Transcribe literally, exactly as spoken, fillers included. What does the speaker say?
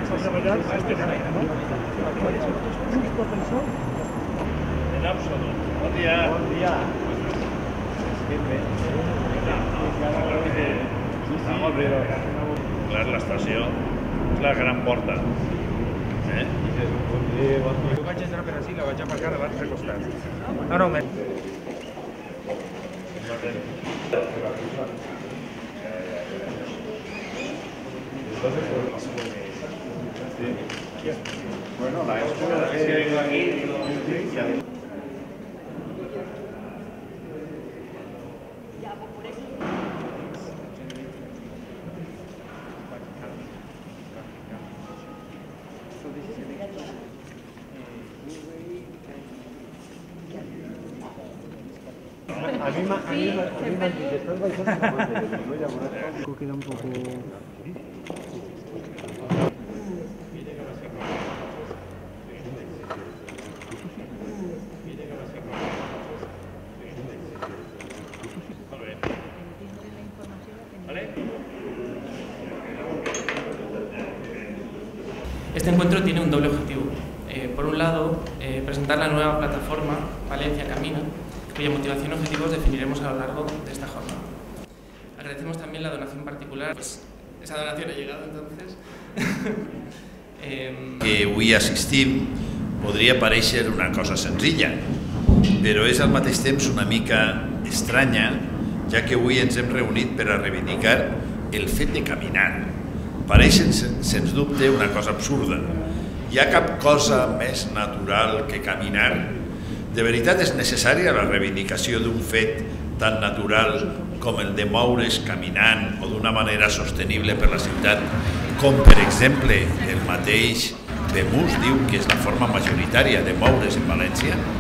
En absolut. Bon dia. Bon dia. Clar, l'estació és la gran porta. Jo vaig entrar per així, la vaig aparcar davant per costat. No, no, me... Bueno, la escuela que aquí... A mí me han dicho, estás bailando la mano, no llamarás. Queda un poco... Este encuentro tiene un doble objetivo. Eh, por un lado, eh, presentar la nueva plataforma Valencia Camina, cuya motivación y objetivos definiremos a lo largo de esta jornada. Agradecemos también la donación particular, pues esa donación ha llegado entonces. eh... Que avui assistim podria parèixer una cosa senzilla, però és al mateix temps una mica estranya, ja que avui ens hem reunit per a reivindicar el fet de caminar. Pareix, sens dubte, una cosa absurda. Hi ha cap cosa més natural que caminar? De veritat és necessària la reivindicació d'un fet tan natural com el de moure's caminant o d'una manera sostenible per la ciutat, com per exemple el mateix Bemus diu que és la forma majoritària de moure's en València?